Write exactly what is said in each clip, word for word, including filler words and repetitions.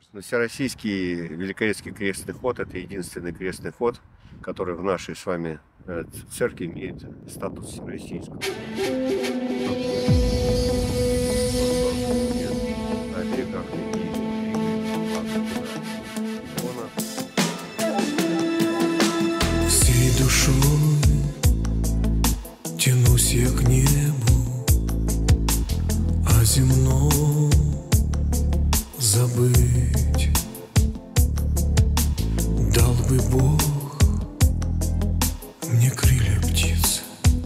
Всероссийский Великорецкий крестный ход – это единственный крестный ход, который в нашей с вами церкви имеет статус всероссийского. Всей душой тянусь я к небу, о земном забыть. Дал бы Бог мне крылья птиц,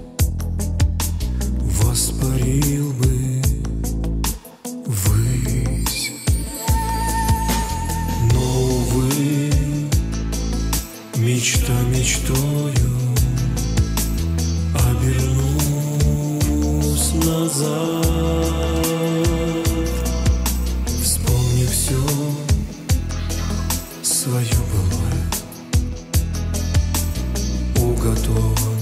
воспарил бы ввысь. Но, увы, мечта мечтою, обернусь назад. Вспомни все свое былое, уготован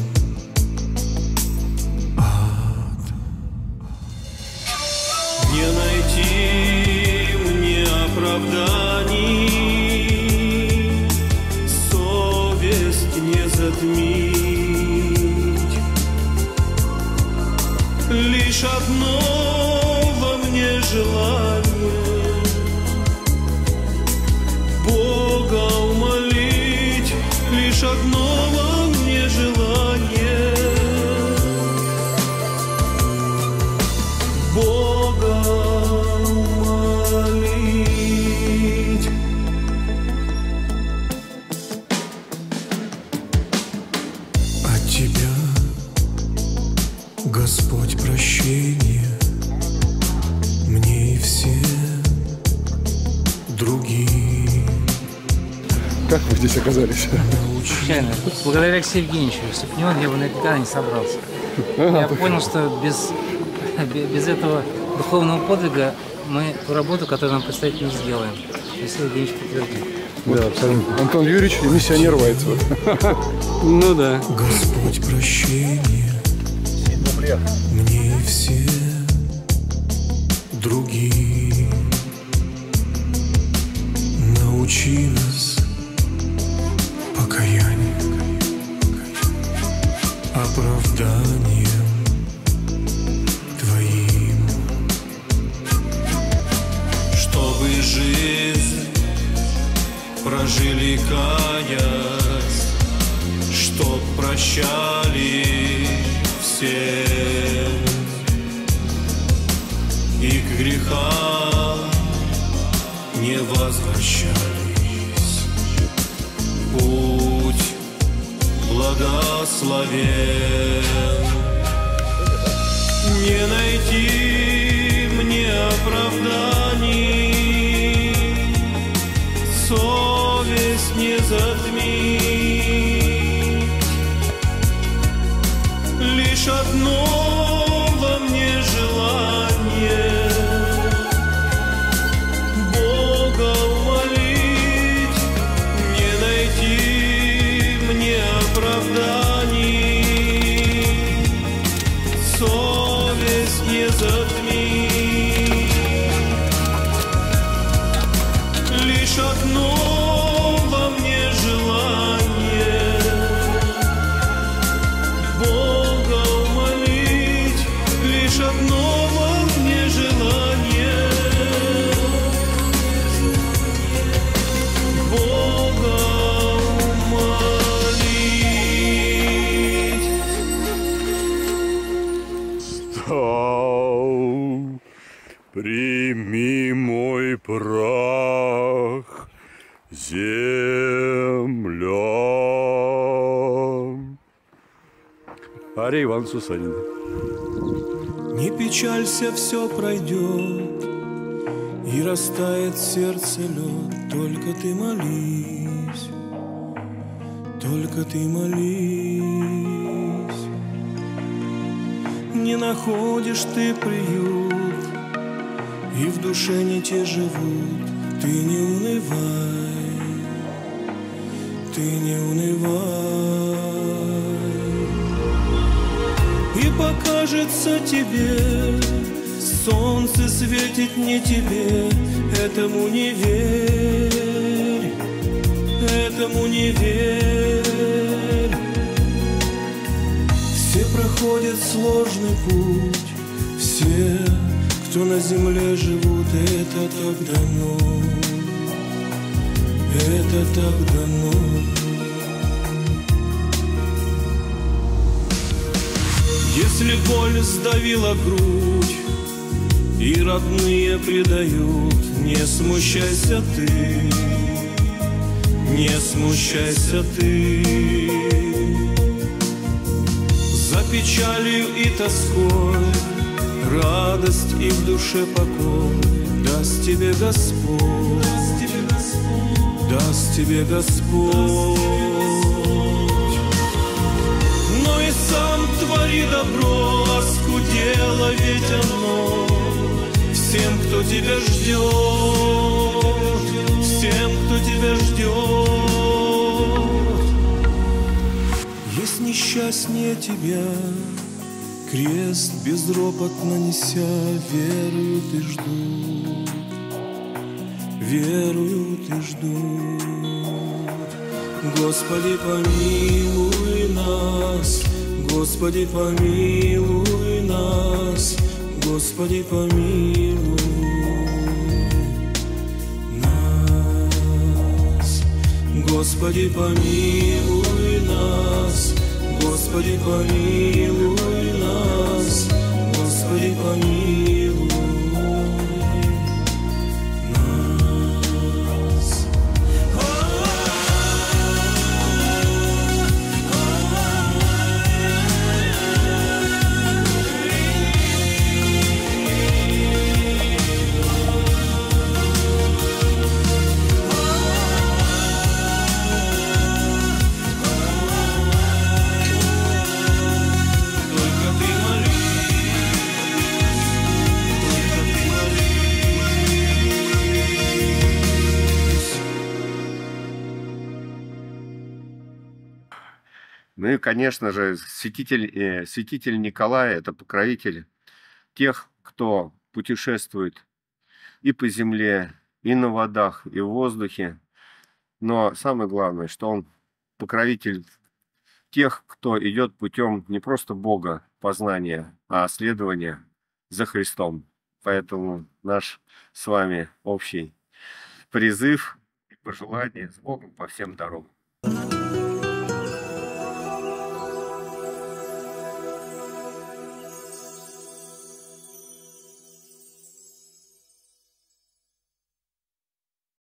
ад. Не найти мне оправданий, совесть не затмить. Лишь одно во мне желание Бога умолить, лишь одно во мне желание Бога умолить. От Тебя, Господь, прощение мне и всем другим. Как вы здесь оказались? Случайно. Благодаря Алексею Евгеньевичу. Если бы не он, я бы никогда не собрался. Я понял, что без, без этого духовного подвига мы ту работу, которую нам предстоит, не сделаем. Алексей Евгеньевич подтвердил. Да, абсолютно. Антон Юрьевич, миссионер Вайцева. Ну да. Господь, прощение мне и всем другим. Научи нас покаянию, оправданием Твоим, чтобы жизнь прожили каясь, чтоб прощали все и к грехам не возвращались. Путь благословен. Не найти мне оправданий, совесть не затмить. Лишь одно во мне желание Бога умолить. Не найти мне оправданий, совесть не затмить. Лишь одно во мне желание Бога умолить. Лишь одно во мне желание Бога умолить. Стал, прими мой прах, земля. Ария Иван Сусанин. Не печалься, все пройдет, и растает в сердце лед. Только ты молись, только ты молись. Не находишь ты приют, и в душе не те живут. Ты не унывай, ты не унывай. И покажется тебе Солнце светит не тебе, этому не верь, этому не верь. Все проходят сложный путь, все, кто на земле живут, это так дано, это так дано. Если боль сдавила грудь и родные предают, не смущайся ты, не смущайся ты. За печалью и тоской радость и в душе покой даст тебе Господь, даст тебе Господь. Но и сам твори добро, оскудело ведь оно всем, кто тебя ждет, всем, кто тебя ждет. Есть несчастнее тебя, крест безропотно неся, веруют и ждут, веруют и ждут. Господи, помилуй нас, Господи, помилуй нас, Господи, помилуй нас. Господи, помилуй нас, Господи, помилуй нас, Господи, помилуй нас. Ну и, конечно же, святитель, э, святитель Николай – это покровитель тех, кто путешествует и по земле, и на водах, и в воздухе. Но самое главное, что он покровитель тех, кто идет путем не просто Бога познания, а следования за Христом. Поэтому наш с вами общий призыв и пожелание с Богом по всем дорогам.